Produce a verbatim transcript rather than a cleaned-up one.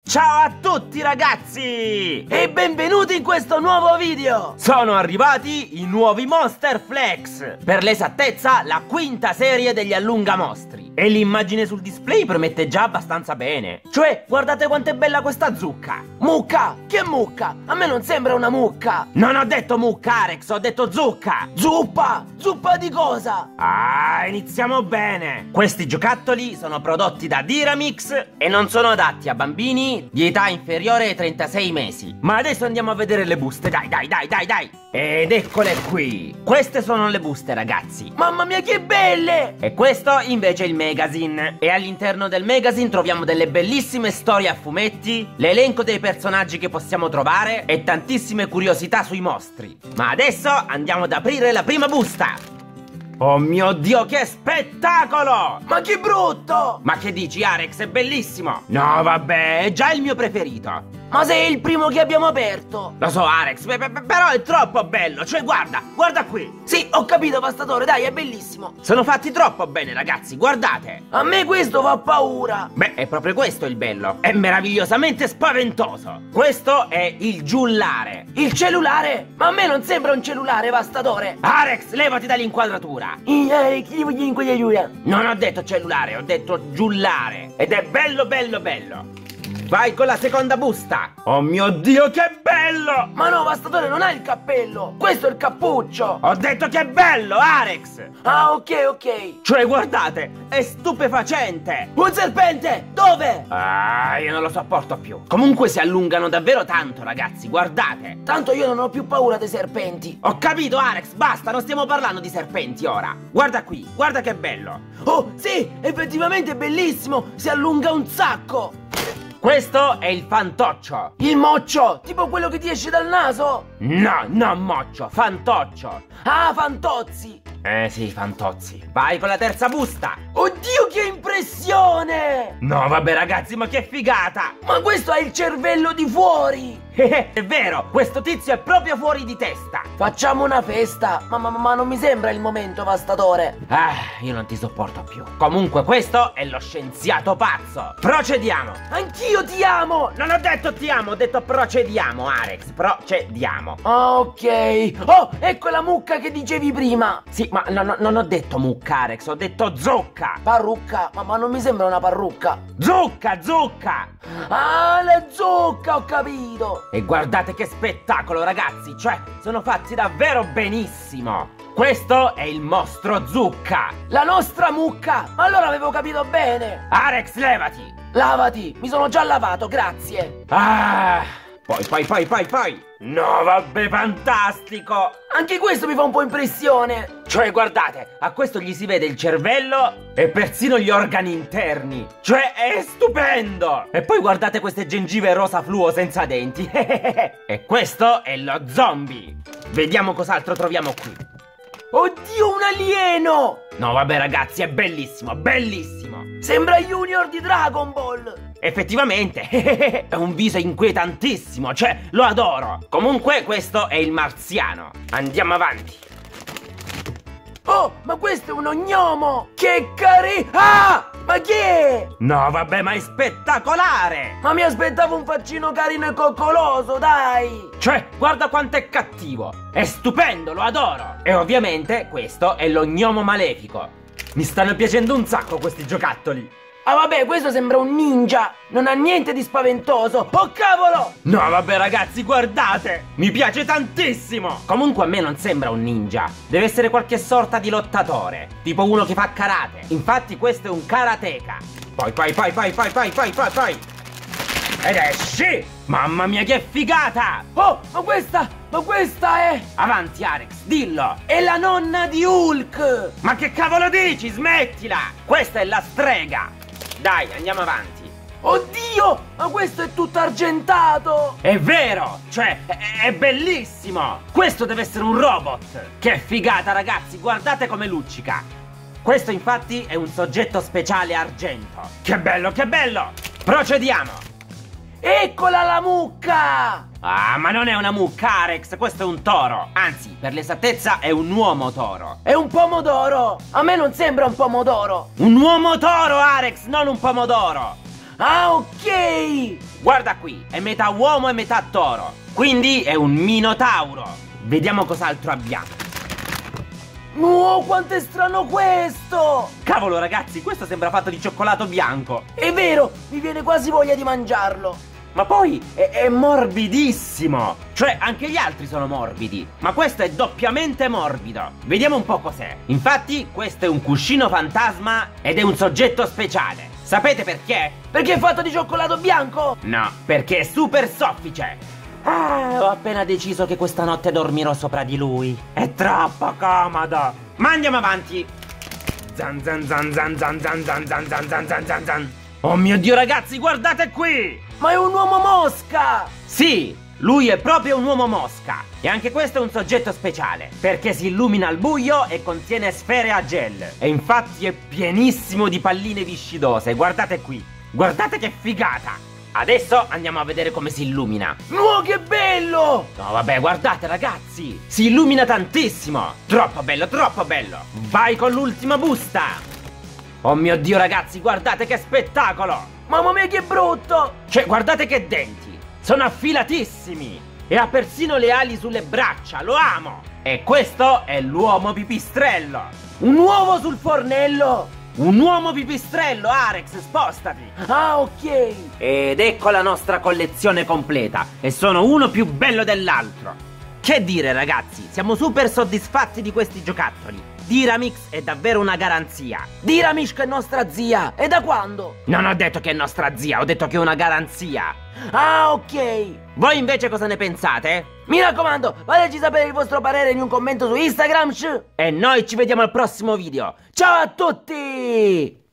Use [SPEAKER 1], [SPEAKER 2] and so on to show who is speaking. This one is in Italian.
[SPEAKER 1] Ciao a tutti ragazzi!
[SPEAKER 2] E benvenuti in questo nuovo video!
[SPEAKER 1] Sono arrivati i nuovi Monster Flex! Per l'esattezza, la quinta serie degli allungamostri. E l'immagine sul display promette già abbastanza bene. Cioè, guardate quanto è bella questa zucca!
[SPEAKER 2] Mucca? Che mucca? A me non sembra una mucca!
[SPEAKER 1] Non ho detto mucca, Arex, ho detto zucca!
[SPEAKER 2] Zuppa! Zuppa di cosa?
[SPEAKER 1] Ah, iniziamo bene! Questi giocattoli sono prodotti da Dyramix e non sono adatti a bambini di età inferiore ai trentasei mesi. Ma adesso andiamo a vedere le buste, dai, dai, dai, dai, dai! Ed eccole qui! Queste sono le buste, ragazzi!
[SPEAKER 2] Mamma mia, che belle!
[SPEAKER 1] E questo invece è il magazine. E all'interno del magazine troviamo delle bellissime storie a fumetti, l'elenco dei personaggi che possiamo trovare e tantissime curiosità sui mostri. Ma adesso andiamo ad aprire la prima busta! Oh mio Dio, che spettacolo!
[SPEAKER 2] Ma che brutto!
[SPEAKER 1] Ma che dici, Arex? È bellissimo! No, vabbè, è già il mio preferito.
[SPEAKER 2] Ma sei il primo che abbiamo aperto.
[SPEAKER 1] Lo so, Arex, però è troppo bello. Cioè, guarda, guarda qui.
[SPEAKER 2] Sì, ho capito, Pastatore, dai, è bellissimo.
[SPEAKER 1] Sono fatti troppo bene, ragazzi, guardate.
[SPEAKER 2] A me questo fa paura.
[SPEAKER 1] Beh, è proprio questo il bello. È meravigliosamente spaventoso. Questo è il giullare.
[SPEAKER 2] Il cellulare? Ma a me non sembra un cellulare, Pastatore.
[SPEAKER 1] Arex, levati dall'inquadratura. Non ho detto cellulare, ho detto giullare. Ed è bello, bello, bello. Vai con la seconda busta. Oh mio Dio, che bello!
[SPEAKER 2] Ma no, Pastatore, non ha il cappello. Questo è il cappuccio.
[SPEAKER 1] Ho detto che è bello, Arex.
[SPEAKER 2] Ah, ok, ok.
[SPEAKER 1] Cioè, guardate, è stupefacente.
[SPEAKER 2] Un serpente, dove?
[SPEAKER 1] Ah, io non lo sopporto più. Comunque si allungano davvero tanto, ragazzi, guardate.
[SPEAKER 2] Tanto io non ho più paura dei serpenti.
[SPEAKER 1] Ho capito, Arex, basta, non stiamo parlando di serpenti ora. Guarda qui, guarda che bello.
[SPEAKER 2] Oh, sì, effettivamente è bellissimo. Si allunga un sacco.
[SPEAKER 1] Questo è il fantoccio.
[SPEAKER 2] Il moccio, tipo quello che ti esce dal naso?
[SPEAKER 1] No, non moccio, fantoccio.
[SPEAKER 2] Ah, fantozzi.
[SPEAKER 1] Eh sì, fantozzi. Vai con la terza busta.
[SPEAKER 2] Oddio, che impressione!
[SPEAKER 1] No, vabbè ragazzi, ma che figata!
[SPEAKER 2] Ma questo ha il cervello di fuori!
[SPEAKER 1] È vero, questo tizio è proprio fuori di testa.
[SPEAKER 2] Facciamo una festa. Ma, ma, ma non mi sembra il momento, Pastatore.
[SPEAKER 1] Ah, io non ti sopporto più. Comunque questo è lo scienziato pazzo. Procediamo.
[SPEAKER 2] Anch'io ti amo.
[SPEAKER 1] Non ho detto ti amo, ho detto procediamo, Arex. Procediamo.
[SPEAKER 2] Ah, ok. Oh, ecco la mucca che dicevi prima.
[SPEAKER 1] Sì, ma no, no, non ho detto mucca, Arex, ho detto zucca.
[SPEAKER 2] Parrucca, ma, ma non mi sembra una parrucca.
[SPEAKER 1] Zucca, zucca.
[SPEAKER 2] Ah, la zucca, ho capito.
[SPEAKER 1] E guardate che spettacolo, ragazzi, cioè, sono fatti davvero benissimo. Questo è il mostro zucca.
[SPEAKER 2] La nostra mucca. Allora avevo capito bene.
[SPEAKER 1] Arex, levati.
[SPEAKER 2] Lavati, mi sono già lavato, grazie.
[SPEAKER 1] Ah, poi, poi, poi, poi, poi. No, vabbè, fantastico.
[SPEAKER 2] Anche questo mi fa un po' impressione.
[SPEAKER 1] Cioè, guardate, a questo gli si vede il cervello e persino gli organi interni. Cioè, è stupendo. E poi guardate queste gengive rosa fluo senza denti. E questo è lo zombie. Vediamo cos'altro troviamo qui.
[SPEAKER 2] Oddio, un alieno.
[SPEAKER 1] No, vabbè, ragazzi, è bellissimo, bellissimo.
[SPEAKER 2] Sembra Junior di Dragon Ball.
[SPEAKER 1] Effettivamente, è un viso inquietantissimo, cioè, lo adoro. Comunque, questo è il marziano. Andiamo avanti.
[SPEAKER 2] Oh, ma questo è un ognomo! Che carino! Ah! Ma chi è?
[SPEAKER 1] No, vabbè, ma è spettacolare!
[SPEAKER 2] Ma mi aspettavo un faccino carino e coccoloso, dai!
[SPEAKER 1] Cioè, guarda quanto è cattivo! È stupendo, lo adoro! E ovviamente questo è l'ognomo malefico. Mi stanno piacendo un sacco questi giocattoli.
[SPEAKER 2] Ah vabbè, questo sembra un ninja. Non ha niente di spaventoso. Oh cavolo!
[SPEAKER 1] No vabbè ragazzi, guardate! Mi piace tantissimo! Comunque a me non sembra un ninja. Deve essere qualche sorta di lottatore, tipo uno che fa karate. Infatti questo è un karateka. Poi poi poi poi poi poi poi poi poi Ed esci! Mamma mia che figata!
[SPEAKER 2] Oh, ma questa, ma questa è...
[SPEAKER 1] Avanti Arex, dillo!
[SPEAKER 2] È la nonna di Hulk!
[SPEAKER 1] Ma che cavolo dici? Smettila! Questa è la strega! Dai, andiamo avanti.
[SPEAKER 2] Oddio, ma questo è tutto argentato.
[SPEAKER 1] È vero, cioè, è, è bellissimo. Questo deve essere un robot. Che figata, ragazzi, guardate come luccica. Questo infatti è un soggetto speciale argento. Che bello, che bello. Procediamo.
[SPEAKER 2] Eccola la mucca.
[SPEAKER 1] Ah, ma non è una mucca, Arex, questo è un toro. Anzi, per l'esattezza è un uomo toro.
[SPEAKER 2] È un pomodoro. A me non sembra un pomodoro.
[SPEAKER 1] Un uomo toro, Arex, non un pomodoro.
[SPEAKER 2] Ah, ok.
[SPEAKER 1] Guarda qui, è metà uomo e metà toro. Quindi è un minotauro. Vediamo cos'altro abbiamo.
[SPEAKER 2] Oh, quanto è strano questo!
[SPEAKER 1] Cavolo ragazzi, questo sembra fatto di cioccolato bianco.
[SPEAKER 2] È vero, mi viene quasi voglia di mangiarlo.
[SPEAKER 1] Ma poi è, è morbidissimo. Cioè anche gli altri sono morbidi, ma questo è doppiamente morbido. Vediamo un po' cos'è. Infatti questo è un cuscino fantasma ed è un soggetto speciale. Sapete perché?
[SPEAKER 2] Perché è fatto di cioccolato bianco?
[SPEAKER 1] No, perché è super soffice. Ah, ho appena deciso che questa notte dormirò sopra di lui. È troppo comodo. Ma andiamo avanti. Zan zan zan zan zan zan zan zan zan zan zan zan zan. Oh mio Dio ragazzi, guardate qui!
[SPEAKER 2] Ma è un uomo mosca!
[SPEAKER 1] Sì, lui è proprio un uomo mosca. E anche questo è un soggetto speciale, perché si illumina al buio e contiene sfere a gel. E infatti è pienissimo di palline viscidose. Guardate qui, guardate che figata. Adesso andiamo a vedere come si illumina.
[SPEAKER 2] No, che bello!
[SPEAKER 1] No vabbè, guardate ragazzi, si illumina tantissimo. Troppo bello, troppo bello. Vai con l'ultima busta. Oh mio Dio ragazzi, guardate che spettacolo.
[SPEAKER 2] Mamma mia che brutto!
[SPEAKER 1] Cioè guardate che denti, sono affilatissimi. E ha persino le ali sulle braccia, lo amo. E questo è l'uomo pipistrello.
[SPEAKER 2] Un uovo sul fornello!
[SPEAKER 1] Un uomo pipistrello, Arex, spostati.
[SPEAKER 2] Ah, ok.
[SPEAKER 1] Ed ecco la nostra collezione completa. E sono uno più bello dell'altro. Che dire ragazzi, siamo super soddisfatti di questi giocattoli. Dyramix è davvero una garanzia.
[SPEAKER 2] Dyramix è nostra zia. E da quando?
[SPEAKER 1] Non ho detto che è nostra zia, ho detto che è una garanzia.
[SPEAKER 2] Ah, ok.
[SPEAKER 1] Voi invece cosa ne pensate?
[SPEAKER 2] Mi raccomando, fateci sapere il vostro parere in un commento su Instagram.
[SPEAKER 1] E noi ci vediamo al prossimo video.
[SPEAKER 2] Ciao a tutti!